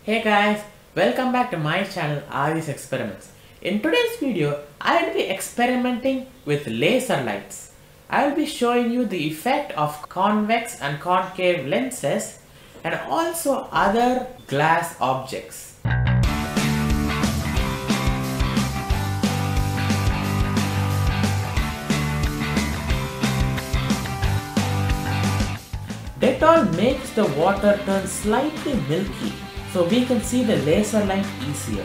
Hey guys, welcome back to my channel Adi's Experiments. In today's video, I will be experimenting with laser lights. I will be showing you the effect of convex and concave lenses and also other glass objects. Dettol makes the water turn slightly milky so we can see the laser light easier.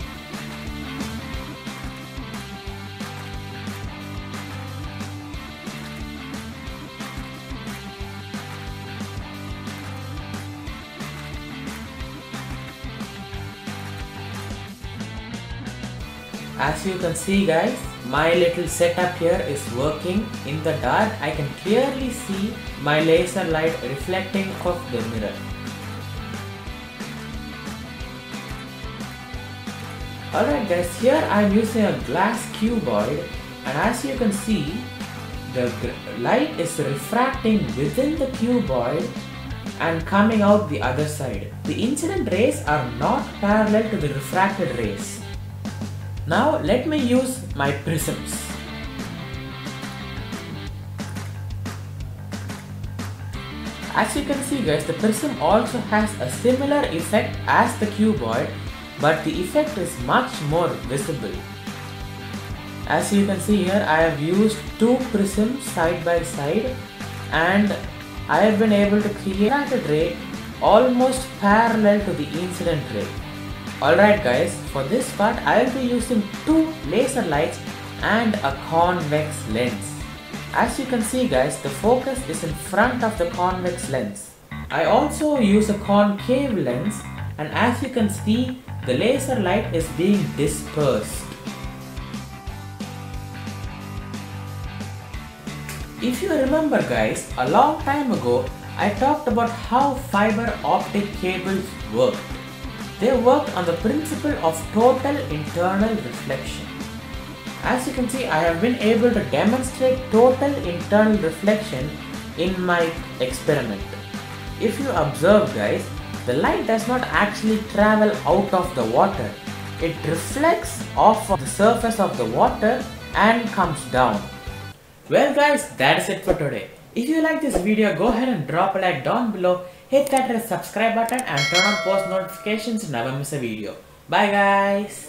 As you can see guys, my little setup here is working. In the dark I can clearly see my laser light reflecting off the mirror. Alright guys, here I am using a glass cuboid and as you can see, the light is refracting within the cuboid and coming out the other side. The incident rays are not parallel to the refracted rays. Now let me use my prisms. As you can see guys, the prism also has a similar effect as the cuboid, but the effect is much more visible. As you can see here, I have used two prisms side by side and I have been able to create a refracted ray almost parallel to the incident ray. Alright guys, for this part I will be using two laser lights and a convex lens. As you can see guys, the focus is in front of the convex lens. I also use a concave lens and as you can see, the laser light is being dispersed. If you remember guys, a long time ago I talked about how fiber optic cables work. They worked on the principle of total internal reflection. As you can see, I have been able to demonstrate total internal reflection in my experiment. If you observe guys, the light does not actually travel out of the water. It reflects off of the surface of the water and comes down. Well guys, that is it for today. If you like this video, go ahead and drop a like down below, hit that red subscribe button and turn on post notifications to never miss a video. Bye guys!